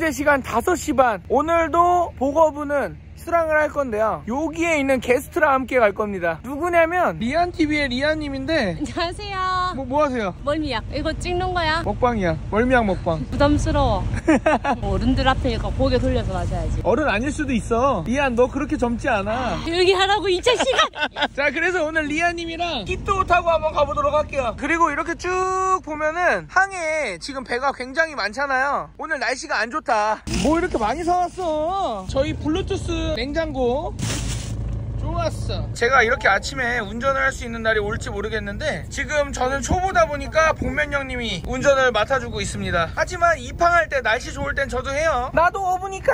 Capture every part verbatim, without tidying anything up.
현재 시간 다섯 시 반. 오늘도 보거부는 수랑을 할 건데요. 여기에 있는 게스트랑 함께 갈 겁니다. 누구냐면 리안티비의 리안님인데. 안녕하세요. 뭐, 뭐 하세요? 멀미약. 이거 찍는 거야? 먹방이야. 멀미약 먹방. 부담스러워. 어른들 앞이니까 고개 돌려서 마셔야지. 어른 아닐 수도 있어. 리안 너 그렇게 젊지 않아. 조용히 하라고 이 자식아. 자, 그래서 오늘 리안님이랑 끼또 타고 한번 가보도록 할게요. 그리고 이렇게 쭉 보면은 항해 지금 배가 굉장히 많잖아요. 오늘 날씨가 안 좋다. 뭐 이렇게 많이 사왔어. 저희 블루투스 냉장고 좋았어. 제가 이렇게 아침에 운전을 할 수 있는 날이 올지 모르겠는데 지금 저는 초보다 보니까 복면 형님이 운전을 맡아주고 있습니다. 하지만 입항할 때 날씨 좋을 땐 저도 해요. 나도 어부니까.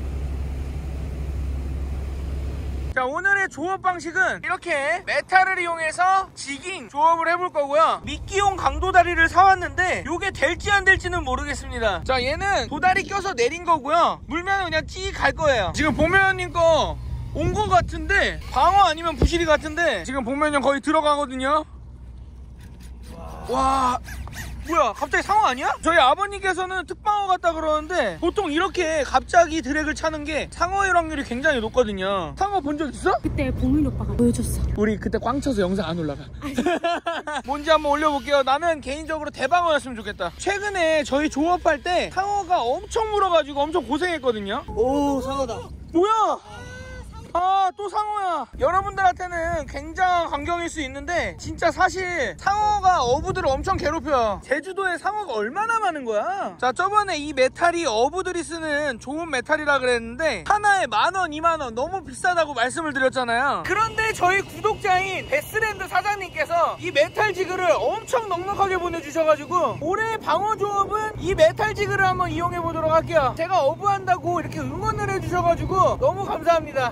자, 오늘의 조업 방식은 이렇게 메탈을 이용해서 지깅 조업을 해볼 거고요. 미끼용 강도다리를 사왔는데 이게 될지 안 될지는 모르겠습니다. 자, 얘는 도다리 껴서 내린 거고요. 물면 그냥 찌 갈 거예요. 지금 복면님 거 온 거 같은데 방어 아니면 부시리 같은데 지금 복면님 거의 들어가거든요. 와, 뭐야 갑자기 상어 아니야? 저희 아버님께서는 특방어 같다 그러는데 보통 이렇게 갑자기 드랙을 차는 게 상어일 확률이 굉장히 높거든요. 상어 본 적 있어? 그때 봉민 오빠가 보여줬어. 우리 그때 꽝 쳐서 영상 안 올라가. 뭔지 한번 올려볼게요. 나는 개인적으로 대방어였으면 좋겠다. 최근에 저희 조업할 때 상어가 엄청 물어가지고 엄청 고생했거든요. 오, 상어다. 뭐야? 아, 또 상어야. 여러분들한테는 굉장한 광경일 수 있는데 진짜 사실 상어가 어부들을 엄청 괴롭혀요. 제주도에 상어가 얼마나 많은 거야. 자, 저번에 이 메탈이 어부들이 쓰는 좋은 메탈이라 그랬는데 하나에 만원, 이만원 너무 비싸다고 말씀을 드렸잖아요. 그런데 저희 구독자인 베스랜드 사장님께서 이 메탈 지그를 엄청 넉넉하게 보내주셔가지고 올해 방어 조업은 이 메탈 지그를 한번 이용해 보도록 할게요. 제가 어부한다고 이렇게 응원을 해주셔가지고 너무 감사합니다.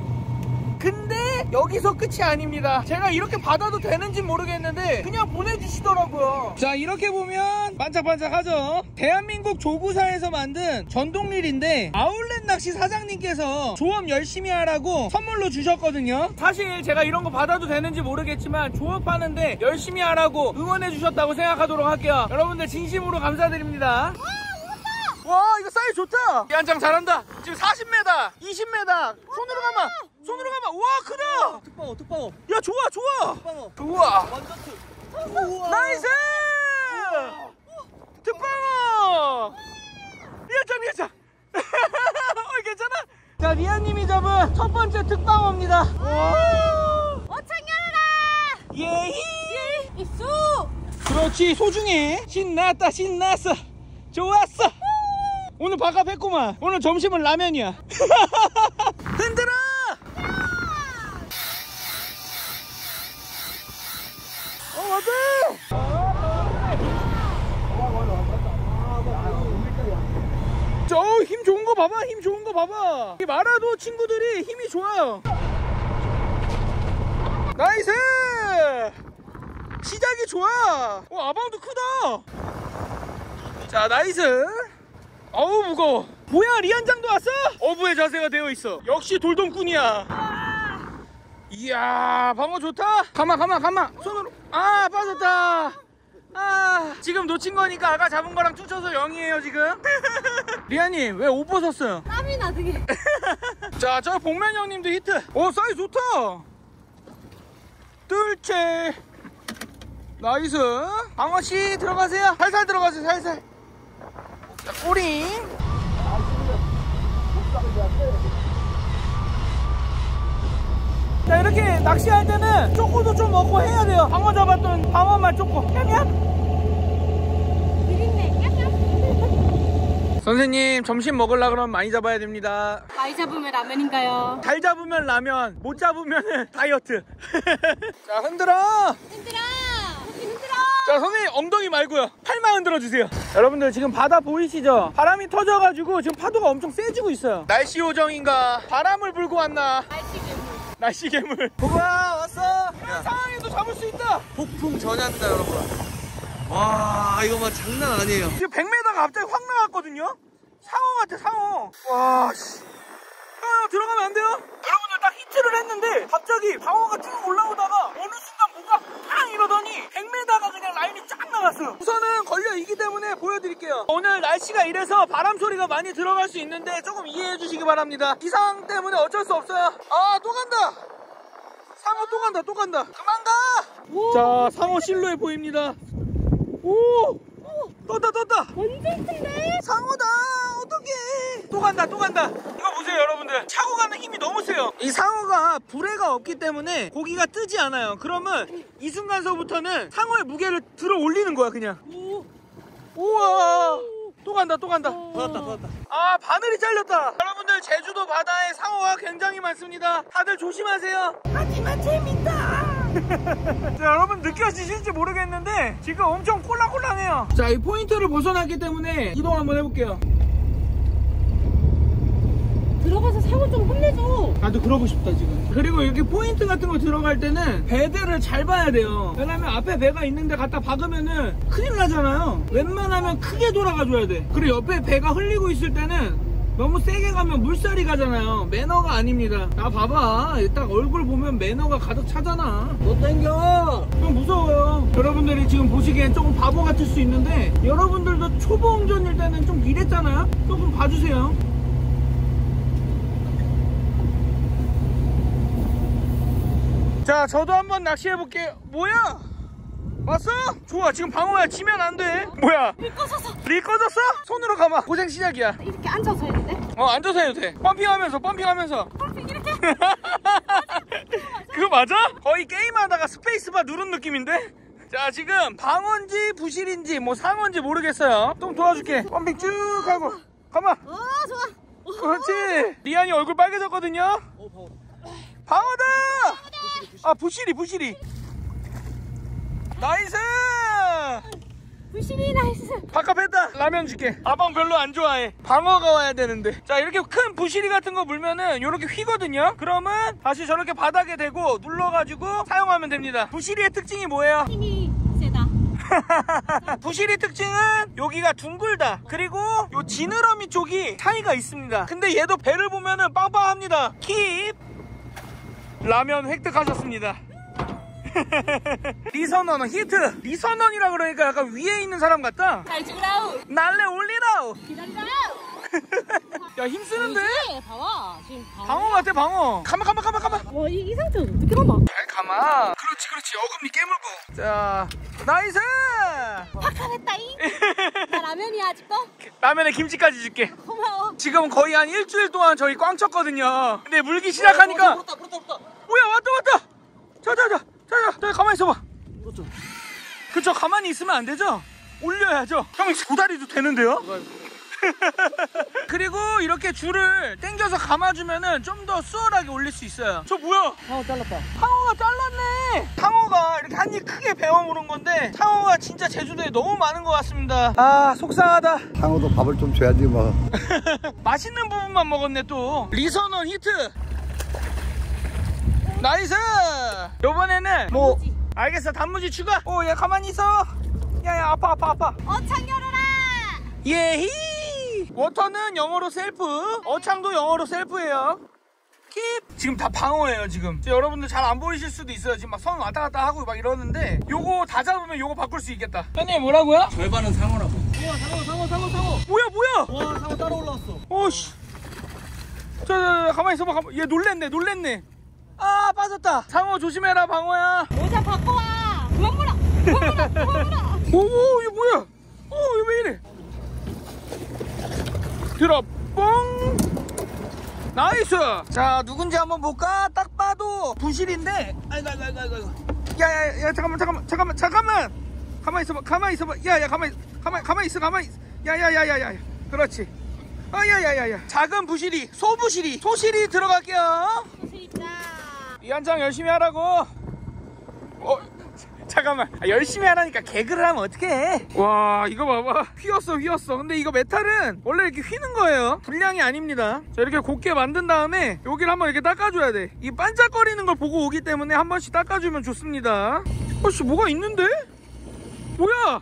근데 여기서 끝이 아닙니다. 제가 이렇게 받아도 되는지 모르겠는데 그냥 보내주시더라고요. 자, 이렇게 보면 반짝반짝하죠. 대한민국 조구사에서 만든 전동릴인데 아울렛 낚시 사장님께서 조업 열심히 하라고 선물로 주셨거든요. 사실 제가 이런 거 받아도 되는지 모르겠지만 조업하는데 열심히 하라고 응원해 주셨다고 생각하도록 할게요. 여러분들 진심으로 감사드립니다. 와, 이거 사이즈 좋다. 리안장 잘한다. 지금 사십 미터, 이십 미터. 손으로 가마, 손으로 가마. 우와, 크다. 특방어, 특방어. 야, 좋아, 좋아. 특방어. 우와, 완전 특. 우와. 나이스. 특방어. 리안장, 리안장. 어, 괜찮아? 자, 리안님이 잡은 첫 번째 특방어입니다. 오천 열어라. 예히. 이수. 그렇지, 소중해. 신났다, 신났어. 좋았어. 오늘 바깥했구만. 오늘 점심은 라면이야. 흔들어. 어, 맞아. 저 힘 좋은 거 봐봐. 힘 좋은 거 봐봐. 이 마라도 친구들이 힘이 좋아요. 나이스. 시작이 좋아. 어, 아방도 크다. 자, 나이스. 어우, 무거워. 뭐야, 리안장도 왔어? 어부의 자세가 되어 있어. 역시 돌돔꾼이야. 이야, 방어 좋다. 가마 가마 가마. 손으로. 아, 빠졌다. 아, 지금 놓친 거니까 아까 잡은 거랑 쫓아서 영이에요 지금. 리안님 왜 옷 벗었어요? 땀이 나 되게. 자, 저 복면 형님도 히트. 오, 사이즈 좋다. 뜰채. 나이스. 방어씨 들어가세요. 살살 들어가세요, 살살. 자, 꼬링. 자, 이렇게 낚시할 때는 쪼꼬도 좀 먹고 해야 돼요. 방어 잡았던 방어만 쪼꼬. 냠냠. 선생님, 점심 먹으려고 그러면 많이 잡아야 됩니다. 많이 잡으면 라면인가요? 잘 잡으면 라면, 못 잡으면 다이어트. 자, 흔들어. 흔들어. 흔들어. 자, 선생님 엉덩이 말고요, 팔만 흔들어 주세요. 여러분들 지금 바다 보이시죠? 바람이 터져가지고 지금 파도가 엄청 세지고 있어요. 날씨 요정인가 바람을 불고 왔나. 날씨 괴물. 날씨 괴물. 보고야 왔어. 이런 상황에도 잡을 수 있다. 폭풍 전야입니다 여러분. 와, 이거 막 장난 아니에요. 지금 백 미터가 갑자기 확 나왔거든요. 상어 같아, 상어. 와, 씨. 형, 들어가면 안 돼요? 여러분들 딱 히트를 했는데 갑자기 방어가 쭉 올라오다가 어느 순간 뭐가 팡 이러더니 백 미터가 그냥 라인이 쫙 나갔어요. 우선은 걸려 있기 때문에 보여드릴게요. 오늘 날씨가 이래서 바람 소리가 많이 들어가 네, 조금 이해해 주시기 바랍니다. 이상 때문에 어쩔 수 없어요. 아, 또 간다. 상어 또 간다, 또 간다. 그만 가. 자, 상어 실루엣 보입니다. 오, 떴다, 떴다. 완전 큰데? 상어다. 어떡해. 또 간다, 또 간다. 이거 보세요, 여러분들. 차고 가는 힘이 너무 세요. 이 상어가 불에가 없기 때문에 고기가 뜨지 않아요. 그러면 이 순간서부터는 상어의 무게를 들어 올리는 거야, 그냥. 오. 우와. 또 간다, 또 간다. 받았다, 받았다. 아, 바늘이 잘렸다. 여러분들, 제주도 바다에 상어가 굉장히 많습니다. 다들 조심하세요. 하지만 재밌다. 자, 여러분 느껴지실지 모르겠는데 지금 엄청 콜랑콜랑해요. 자, 이 포인트를 벗어났기 때문에 이동 한번 해볼게요. 들어가서 상어 좀 혼내줘. 나도 그러고 싶다 지금. 그리고 이렇게 포인트 같은 거 들어갈 때는 배들을 잘 봐야 돼요. 왜냐면 앞에 배가 있는데 갖다 박으면은 큰일 나잖아요. 웬만하면 크게 돌아가줘야 돼. 그리고 옆에 배가 흘리고 있을 때는 너무 세게 가면 물살이 가잖아요. 매너가 아닙니다. 나 봐봐, 딱 얼굴 보면 매너가 가득 차잖아. 너 땡겨. 좀 무서워요. 여러분들이 지금 보시기엔 조금 바보 같을 수 있는데 여러분들도 초보 운전일 때는 좀 이랬잖아요. 조금 봐주세요. 자, 저도 한번 낚시해볼게요. 뭐야? 왔어? 좋아. 지금 방어야. 지면 안 돼. 뭐야? 릴 꺼졌어. 릴 꺼졌어? 손으로 감아. 고생 시작이야. 이렇게 앉아서 해도 돼? 어, 앉아서 해도 돼. 펌핑하면서 펌핑하면서. 펌핑 이렇게? 그거 맞아? 거의 게임하다가 스페이스바 누른 느낌인데? 자, 지금 방어인지 부실인지 뭐 상어인지 모르겠어요. 좀 도와줄게. 펌핑 쭉 하고 가만. 어, 좋아. 그렇지. 리안이 얼굴 빨개졌거든요. 방어다. 아, 부실이 부실이. 나이스. 부실이 나이스. 바깥 뺐다. 라면 줄게. 아방 별로 안 좋아해. 방어가 와야 되는데. 자, 이렇게 큰 부실이 같은 거 물면은 이렇게 휘거든요. 그러면 다시 저렇게 바닥에 대고 눌러가지고 사용하면 됩니다. 부실이의 특징이 뭐예요? 힘이 세다. 부실이 특징은 여기가 둥글다. 그리고 요 지느러미 쪽이 차이가 있습니다. 근데 얘도 배를 보면은 빵빵합니다. 킵. 라면 획득하셨습니다. 리선언 히트. 리선언이라 그러니까 약간 위에 있는 사람 같다. 잘 죽으라우. 날래 올리라우. 기다리라우. 야, 힘쓰는데? 네, 봐봐. 지금 방어. 방어 같아, 방어. 가만 가만 가만 가만. 와, 이, 이 상태로 어떻게 감아? 잘 가만. 그렇지 그렇지. 어금니 깨물고. 자, 나이스. 확하했다잉. 나 라면이야 아직도? 라면에 김치까지 줄게. 고마워. 지금 거의 한 일주일 동안 저희 꽝 쳤거든요. 근데 물기 시작하니까. 불었다, 불었다, 불었다. 뭐야, 왔다 왔다. 자자자 자자 자, 가만히 있어봐. 그렇죠. 그쵸, 가만히 있으면 안 되죠? 올려야죠. 형, 도다리도 되는데요? 그리고 이렇게 줄을 당겨서 감아주면은 좀 더 수월하게 올릴 수 있어요. 저 뭐야? 아, 잘랐다. 상어가 잘랐네. 상어가 이렇게 한 입 크게 베어 물은 건데 상어가 진짜 제주도에 너무 많은 것 같습니다. 아, 속상하다. 상어도 밥을 좀 줘야지 뭐. 맛있는 부분만 먹었네 또. 리선언 히트. 나이스. 요번에는 뭐 단무지. 알겠어, 단무지 추가. 오, 얘 가만히 있어. 야야, 아파 아파 아파. 어창 열어라. 예히. 워터는 영어로 셀프, 어창도 영어로 셀프예요. 킵. 지금 다 방어예요 지금. 여러분들 잘 안 보이실 수도 있어요. 지금 막 선 왔다 갔다 하고 막 이러는데 요거 다 잡으면 요거 바꿀 수 있겠다. 형님 뭐라고요? 절반은 상어라고. 우와, 상어 상어 상어 상어. 뭐야 뭐야. 와, 상어 따라 올라왔어. 오씨. 자, 자, 자, 가만히 있어봐. 가만. 얘 놀랬네 놀랬네. 아, 빠졌다. 상어 조심해라, 방어야. 모자 바꿔 와. 그만 물어. 그만 물어. 그만 물어. 오오, 이거 뭐야? 오, 이거 왜 이래? 들어 뽕. 나이스. 자, 누군지 한번 볼까? 딱 봐도 부실인데. 아이고 아이고 아이고 아이고. 야야야, 야, 잠깐만 잠깐만 잠깐만 잠깐만. 가만히 있어봐. 가만히 있어봐. 야야, 가만히 가만히 가만히 있어. 가만히. 야야야야야. 그렇지. 아야야야야. 작은 부실이, 소부실이, 소실이 들어갈게요. 부실 있다. 이 한장 열심히 하라고. 어, 잠깐만. 아, 열심히 하라니까 개그를 하면 어떡해. 와, 이거 봐봐. 휘었어 휘었어. 근데 이거 메탈은 원래 이렇게 휘는 거예요. 불량이 아닙니다. 자, 이렇게 곱게 만든 다음에 여기를 한번 이렇게 닦아줘야 돼. 이 반짝거리는 걸 보고 오기 때문에 한 번씩 닦아주면 좋습니다. 어씨, 뭐가 있는데? 뭐야?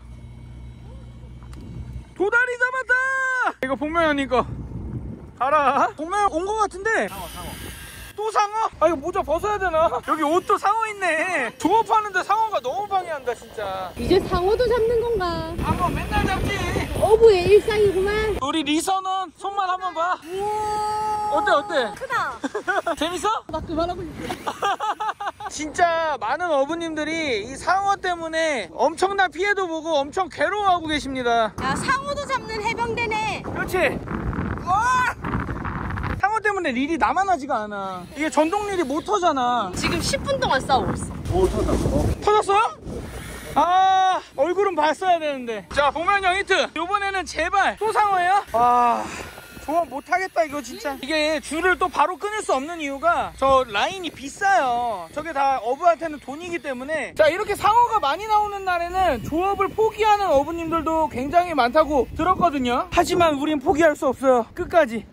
도다리 잡았다. 이거 복면이니까 가라. 복면 온 거 같은데. 상어, 상어. 또 상어? 아 이거 모자 벗어야 되나? 여기 옷도 상어 있네. 조업하는데 상어가 너무 방해한다 진짜. 이제 상어도 잡는 건가? 상어 맨날 잡지. 어부의 일상이구만. 우리 리서는 손만 한번 봐. 어때 어때? 크다. 재밌어? 나 그만하고 싶어. 진짜 많은 어부님들이 이 상어 때문에 엄청난 피해도 보고 엄청 괴로워하고 계십니다. 야, 상어도 잡는 해병대네. 그렇지. 와! 상어 때문에 릴이 남아나지가 않아. 이게 전동 릴이 모터잖아. 지금 십 분 동안 싸우고 있어. 터졌어요? 아, 얼굴은 봤어야 되는데. 자, 복면형 히트. 이번에는 제발 또 상어예요? 아, 조업 못하겠다 이거 진짜. 이게 줄을 또 바로 끊을 수 없는 이유가 저 라인이 비싸요. 저게 다 어부한테는 돈이기 때문에. 자, 이렇게 상어가 많이 나오는 날에는 조업을 포기하는 어부님들도 굉장히 많다고 들었거든요. 하지만 우린 포기할 수 없어요. 끝까지.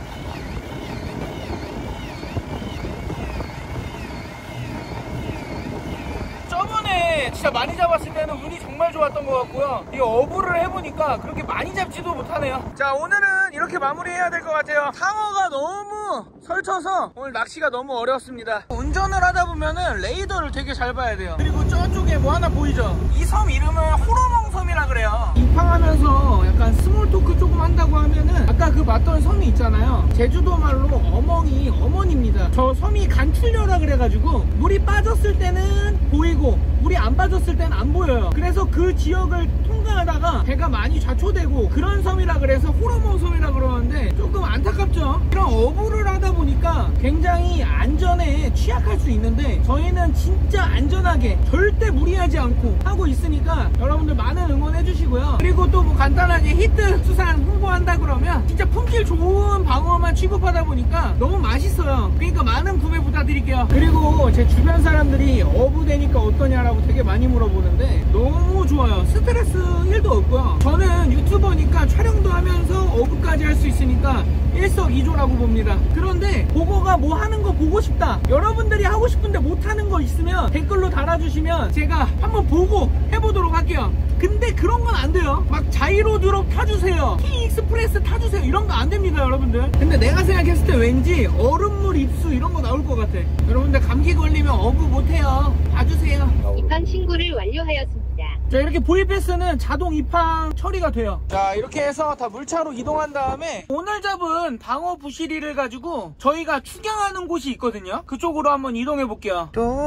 저번에 진짜 많이 잡았을 때는 운이 정말 좋았던 것 같고요. 이 어부를 해보니까 그렇게 많이 잡지도 못하네요. 자, 오늘은 이렇게 마무리해야 될 것 같아요. 상어가 너무 설쳐서 오늘 낚시가 너무 어려웠습니다. 운전을 하다 보면은 레이더를 되게 잘 봐야 돼요. 그리고 저쪽에 뭐 하나 보이죠? 이 섬 이름은 호러멍 섬이라 그래요. 입항하면서 약간 스몰 토크 조금 한다고 하면은 아까 그 봤던 섬이 있잖아요. 제주도 말로 어멍이 어머니입니다. 저 섬이 간출려라 그래가지고 물이 빠졌을 때는 보이고 물이 안 빠졌을 때는 안 보여요. 그래서 그 지역을 통과하다가 배가 많이 좌초되고 그런 섬이라 그래서 호러멍 섬이라 그러는데 조금 안타깝죠. 이런 어부를 하다 보니까 굉장히 안전에 취약할 수 있는데 저희는 진짜 안전하게 절대 무리하지 않고 하고 있으니까 여러분들 많은 응원해 주시고요. 그리고 또 뭐 간단하게 히트 수산 홍보한다 그러면 진짜 품질 좋은 방어만 취급하다 보니까 너무 맛있어요. 그러니까 많은 구매 부탁드릴게요. 그리고 제 주변 사람들이 어부 되니까 어떠냐라고 되게 많이 물어보는데 너무 좋아요. 스트레스 일도 없고요. 저는 유튜버니까 촬영도 하면서 어부까지 할 수 있으니까 일석이조라고 봅니다. 그런데 그거가 뭐 하는 거 보고 싶다, 여러분들이 하고 싶은데 못하는 거 있으면 댓글로 달아주시면 제가 한번 보고 해보도록 할게요. 근데 그런 건 안 돼요. 막 자이로 드롭 타주세요, 킹 익스프레스 타주세요, 이런 거 안 됩니다 여러분들. 근데 내가 생각했을 때 왠지 얼음물 입수 이런 거 나올 것 같아. 여러분들 감기 걸리면 어부 못해요. 봐주세요. 입항 신고를 완료하였습니다. 자, 이렇게 보이패스는 자동 입항 처리가 돼요. 자, 이렇게 해서 다 물차로 이동한 다음에 오늘 잡은 방어 부시리를 가지고 저희가 축양하는 곳이 있거든요. 그쪽으로 한번 이동해 볼게요.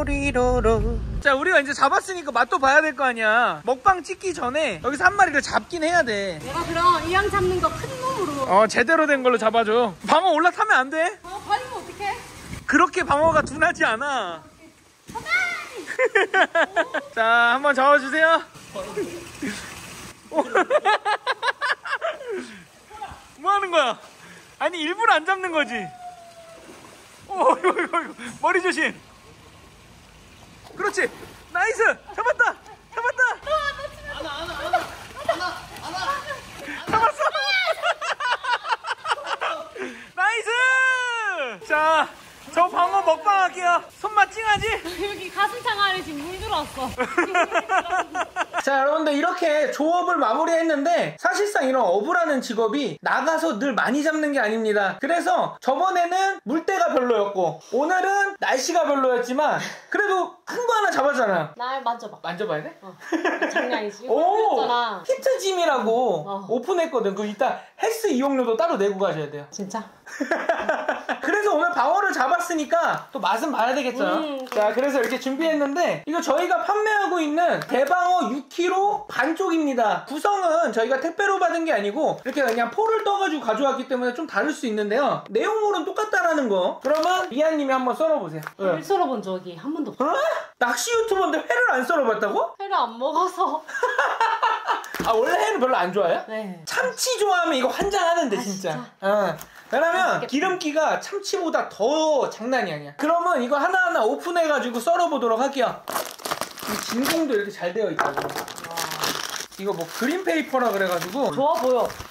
도리로로. 자, 우리가 이제 잡았으니까 맛도 봐야 될 거 아니야. 먹방 찍기 전에 여기서 한 마리를 잡긴 해야 돼. 내가 그럼 이왕 잡는 거 큰 놈으로. 어, 제대로 된 걸로 잡아줘. 방어 올라타면 안 돼. 어, 버리면 어떡해? 그렇게 방어가 둔하지 않아. 자, 한번 잡아주세요. 뭐 하는 거야? 아니, 일부러 안 잡는 거지. 오, 이거, 이거, 이거. 머리 조심. 그렇지. 나이스. 잡았다. 잡았다. 하나, 하나, 하나, 하나, 하나. 잡았어. 나이스. 자, 저 방어 먹방 할게요. 손맛 찡하지? 여기 가슴창 안에 지금 물 들어왔어. 자, 여러분들 이렇게 조업을 마무리했는데 사실상 이런 어부라는 직업이 나가서 늘 많이 잡는 게 아닙니다. 그래서 저번에는 물때가 별로였고 오늘은 날씨가 별로였지만 그래도 큰 거 하나 잡았잖아. 날 만져봐. 만져봐야 돼? 어. 장난이지. 오! 잖아. 히트짐이라고 어. 오픈했거든. 그 이따 헬스 이용료도 따로 내고 가셔야 돼요. 진짜? 그래서 오늘 방어를 잡았으니까 또 맛은 봐야 되겠죠. 음, 자, 그래서 이렇게 준비했는데 이거 저희가 판매하고 있는 대방어 육 킬로그램 반쪽입니다. 구성은 저희가 택배로 받은 게 아니고 이렇게 그냥 포를 떠가지고 가져왔기 때문에 좀 다를 수 있는데요. 내용물은 똑같다라는 거. 그러면 리안님이 한번 썰어보세요. 회 썰어본 적이 한 번도 없어. 어? 낚시 유튜버인데 회를 안 썰어봤다고? 회를 안 먹어서. 아, 원래 회는 별로 안 좋아해요? 네. 참치 좋아하면 이거 환장하는데 아, 진짜. 진짜? 어. 왜냐면 맛있겠다. 기름기가 참치보다 더 장난이 아니야. 그러면 이거 하나하나 오픈해가지고 썰어보도록 할게요. 이 진공도 이렇게 잘 되어 있다고. 이거 뭐 그린페이퍼라 그래가지고 좋아 보여.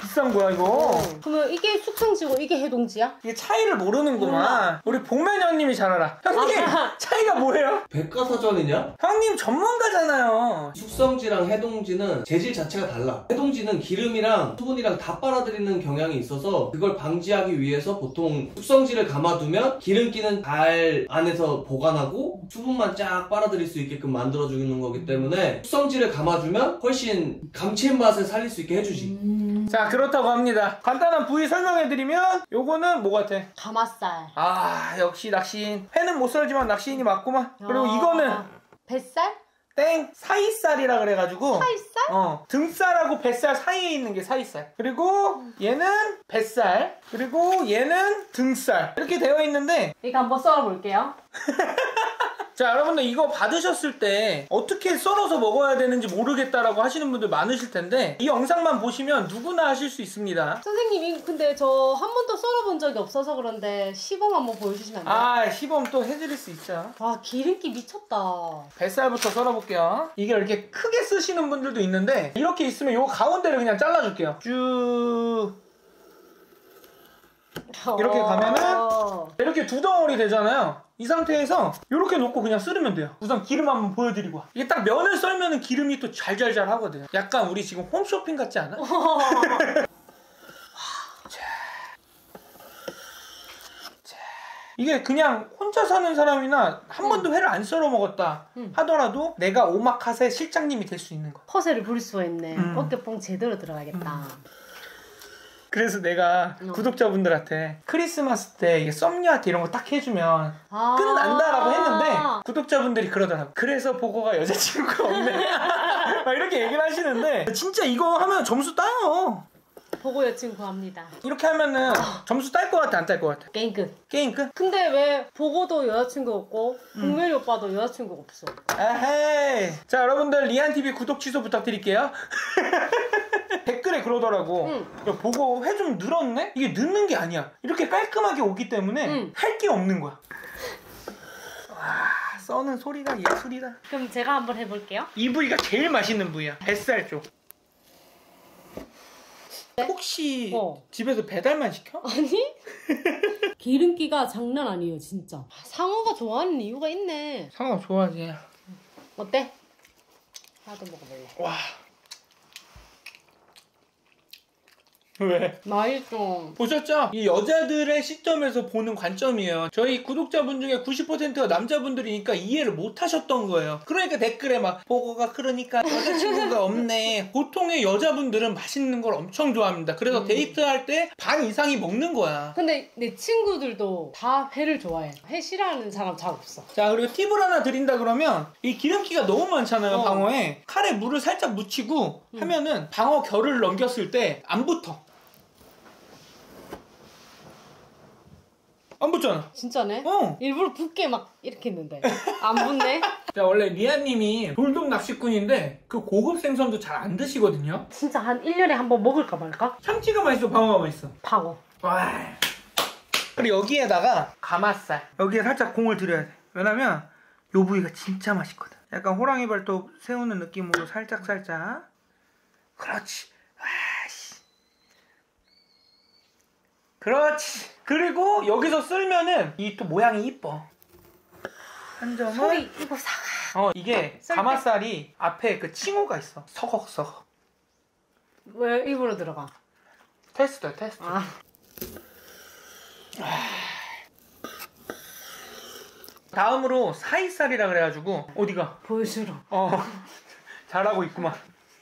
비싼 거야 이거. 그러면 이게 숙성지고 이게 해동지야? 이게 차이를 모르는구만. 우리 복면 형님이 잘 알아. 형님 차이가 뭐예요? 백과사전이냐? 형님 전문가잖아요. 숙성지랑 해동지는 재질 자체가 달라. 해동지는 기름이랑 수분이랑 다 빨아들이는 경향이 있어서 그걸 방지하기 위해서 보통 숙성지를 감아두면 기름기는 잘 안에서 보관하고 수분만 쫙 빨아들일 수 있게끔 만들어주는 거기 때문에 숙성지를 감아주면 훨씬 감칠맛을 살릴 수 있게 해주지. 음... 자 그렇다고 합니다. 간단한 부위 설명해드리면 요거는 뭐 같아? 가마살. 아 역시 낚시인. 회는 못 썰지만 낚시인이 맞구만. 그리고 아, 이거는 뱃살? 땡 사이살이라 그래가지고 사이살? 어 등살하고 뱃살 사이에 있는 게 사이살. 그리고 얘는 뱃살. 그리고 얘는 등살. 이렇게 되어 있는데 이거 한번 썰어볼게요. 자 여러분들 이거 받으셨을 때 어떻게 썰어서 먹어야 되는지 모르겠다라고 하시는 분들 많으실 텐데 이 영상만 보시면 누구나 하실 수 있습니다. 선생님 근데 저 한 번도 썰어본 적이 없어서 그런데 시범 한번 보여주시면 안 돼요? 아 시범 또 해드릴 수 있죠. 와 기름기 미쳤다. 뱃살부터 썰어볼게요. 이게 이렇게 크게 쓰시는 분들도 있는데 이렇게 있으면 요 가운데를 그냥 잘라줄게요. 쭉 이렇게 가면은 이렇게 두 덩어리 되잖아요. 이 상태에서 이렇게 놓고 그냥 썰으면 돼요. 우선 기름 한번 보여드리고. 이게 딱 면을 썰면은 기름이 또 잘잘잘 하거든요. 약간 우리 지금 홈쇼핑 같지 않아? 이게 그냥 혼자 사는 사람이나 한 번도 회를 안 썰어 먹었다 응. 하더라도 내가 오마카세 실장님이 될 수 있는 거야. 허세를 부릴 수가 있네. 음. 어깨뽕 제대로 들어가겠다. 음. 그래서 내가 어. 구독자분들한테 크리스마스 때 이게 썸녀한테 이런 거 딱 해주면 아 끝난다라고 했는데 구독자분들이 그러더라고. 그래서 보고가 여자친구가 없네. 막 이렇게 얘기를 하시는데 진짜 이거 하면 점수 따요. 보고 여친 구합니다. 이렇게 하면은 점수 딸 것 같아 안 딸 것 같아? 게임 끝. 게임 끝? 근데 왜 보고도 여자친구 없고 동mel이 오빠도 여자친구 없어? 에헤이. 자 여러분들 리안티비 구독 취소 부탁드릴게요. 댓글에 그러더라고. 응. 야 보고 회 좀 늘었네? 이게 늦는 게 아니야. 이렇게 깔끔하게 오기 때문에 응. 할 게 없는 거야. 와 써는 소리가 예술이다. 그럼 제가 한번 해볼게요. 이 부위가 제일 맛있는 부위야. 뱃살 쪽. 혹시 어. 집에서 배달만 시켜? 아니? 기름기가 장난 아니에요 진짜. 상어가 좋아하는 이유가 있네. 상어 좋아하지. 어때? 하나도 먹어볼래. 와. 왜? 맛있어. 보셨죠? 이 여자들의 시점에서 보는 관점이에요. 저희 구독자분 중에 구십 퍼센트가 남자분들이니까 이해를 못 하셨던 거예요. 그러니까 댓글에 막 보고가 그러니까 여자친구가 없네. 보통의 여자분들은 맛있는 걸 엄청 좋아합니다. 그래서 음. 데이트할 때 반 이상이 먹는 거야. 근데 내 친구들도 다 회를 좋아해. 회 싫어하는 사람 잘 없어. 자 그리고 팁을 하나 드린다 그러면 이 기름기가 너무 많잖아요. 어. 방어에. 칼에 물을 살짝 묻히고 음. 하면은 방어 결을 넘겼을 때 안 붙어. 안 붙잖아. 진짜네? 어. 일부러 붓게 막 이렇게 했는데 안 붙네? 자 원래 리아님이 돌돔 낚시꾼인데 그 고급 생선도 잘 안 드시거든요. 진짜 한 일 년에 한 번 먹을까 말까? 참치가 맛있어 방어가 맛있어. 방어. 와. 그리고 여기에다가 가마살 여기에 살짝 공을 들여야 돼. 왜냐면 요 부위가 진짜 맛있거든. 약간 호랑이 발톱 세우는 느낌으로 살짝 살짝. 그렇지. 와씨. 그렇지. 그리고 여기서 쓸면은 이 또 모양이 이뻐. 한 점은 소리 이거 사가. 어 이게 썰 가마살이 앞에 그 칭호가 있어. 서걱서걱. 왜 입으로 들어가? 테스트야 테스트. 아. 다음으로 사이살이라 그래가지고 어디가? 보여주러. 어 잘하고 있구만.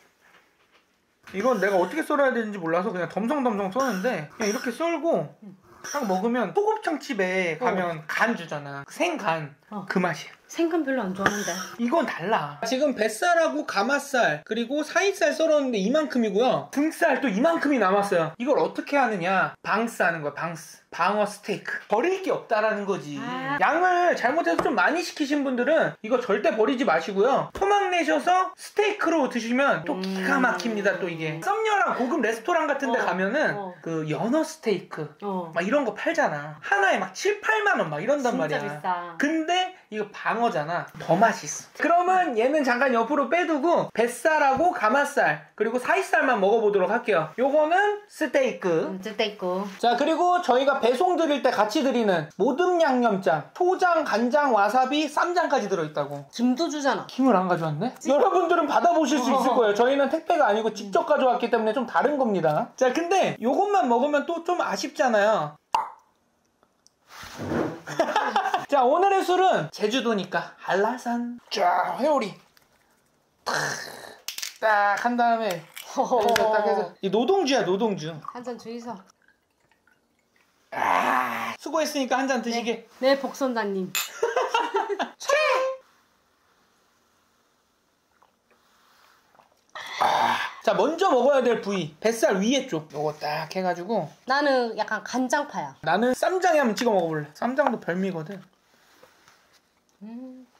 이건 내가 어떻게 썰어야 되는지 몰라서 그냥 덤성덤성 써는데 그냥 이렇게 썰고 딱 먹으면 소곱창집에 가면 어. 간 주잖아. 생간. 어. 그 맛이야. 생간 별로 안 좋아하는데. 이건 달라. 지금 뱃살하고 가마살 그리고 사이살 썰었는데 이만큼이고요. 등살 또 이만큼이 남았어요. 이걸 어떻게 하느냐. 방스 하는 거야. 방스. 방어 스테이크. 버릴 게 없다라는 거지. 아. 양을 잘못해서 좀 많이 시키신 분들은 이거 절대 버리지 마시고요. 토막 내셔서 스테이크로 드시면 또 기가 막힙니다. 또 이게 썸녀랑 고급 레스토랑 같은 데 어. 가면은 어. 그 연어 스테이크 어. 막 이런 거 팔잖아. 하나에 막 칠, 팔만 원 막 이런단 진짜 말이야. 비싸. 근데 이거 방어잖아. 더 맛있어. 그러면 얘는 잠깐 옆으로 빼두고 뱃살하고 가마살 그리고 사이살만 먹어보도록 할게요. 요거는 스테이크. 어쨌든 있고. 자, 그리고 저희가 배송 드릴 때 같이 드리는 모듬 양념장, 초장, 간장, 와사비, 쌈장까지 들어있다고. 김도 주잖아. 김을 안 가져왔네? 여러분들은 받아보실 수 있을 거예요. 저희는 택배가 아니고 직접 가져왔기 때문에 좀 다른 겁니다. 자, 근데 요것만 먹으면 또 좀 아쉽잖아요. 자, 오늘의 술은 제주도니까 한라산. 쫙 회오리 딱 한 다음에 여기서 딱 해서 이 노동주야, 노동주. 한잔 주이소. 아, 수고했으니까 한 잔 드시게. 네, 복선장님. 자, 먼저 먹어야 될 부위 뱃살 위에 쪽 요거 딱 해가지고. 나는 약간 간장파야. 나는 쌈장에 한번 찍어 먹어볼래. 쌈장도 별미거든. 음.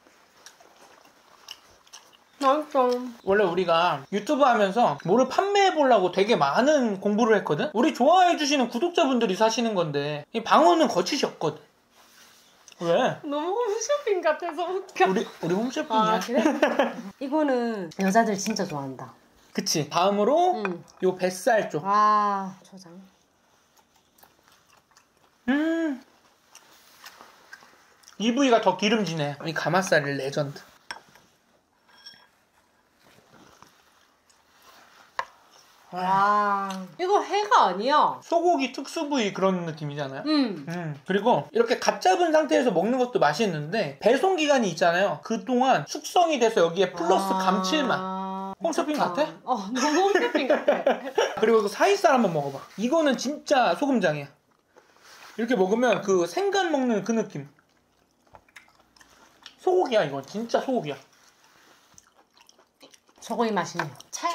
맛있어. 원래 우리가 유튜브 하면서 뭐를 판매해보려고 되게 많은 공부를 했거든? 우리 좋아해주시는 구독자분들이 사시는 건데 이 방어는 거치시 없거든. 왜? 너무 홈쇼핑 같아서 웃겨. 우리 우리 홈셰프냐? 아, 그래? 이거는 여자들 진짜 좋아한다. 그치. 다음으로 응. 요 뱃살 쪽. 와, 초장. 음. 이 부위가 더 기름지네. 이 가마살이 레전드. 와, 이거 회가 아니야. 소고기 특수 부위 그런 느낌이잖아요. 응. 음, 그리고 이렇게 갓 잡은 상태에서 먹는 것도 맛있는데 배송 기간이 있잖아요. 그동안 숙성이 돼서 여기에 플러스 아, 감칠맛. 홈쇼핑 같아? 어, 너무 홈쇼핑 같아. 그리고 그 사이살 한번 먹어봐. 이거는 진짜 소금장이야. 이렇게 먹으면 그 생간 먹는 그 느낌. 소고기야, 이건 진짜 소고기야. 소고기 맛있네요. 채.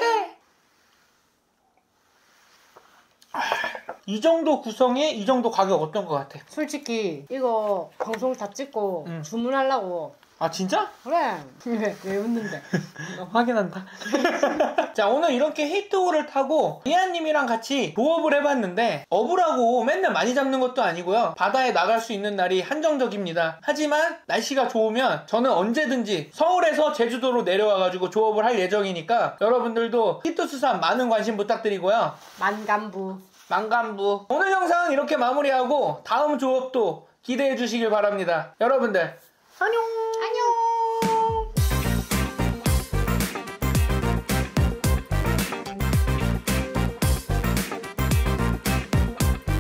이 정도 구성에 이 정도 가격 어떤 것 같아? 솔직히 이거 방송 다 찍고 응. 주문하려고. 아, 진짜? 그래. 왜, 왜 웃는데? 확인한다. 자, 오늘 이렇게 히트호를 타고 이하님이랑 같이 조업을 해봤는데 어부라고 맨날 많이 잡는 것도 아니고요. 바다에 나갈 수 있는 날이 한정적입니다. 하지만 날씨가 좋으면 저는 언제든지 서울에서 제주도로 내려와가지고 조업을 할 예정이니까 여러분들도 히트수산 많은 관심 부탁드리고요. 만감부. 만감부. 오늘 영상은 이렇게 마무리하고 다음 조업도 기대해 주시길 바랍니다. 여러분들 안녕. 안녕.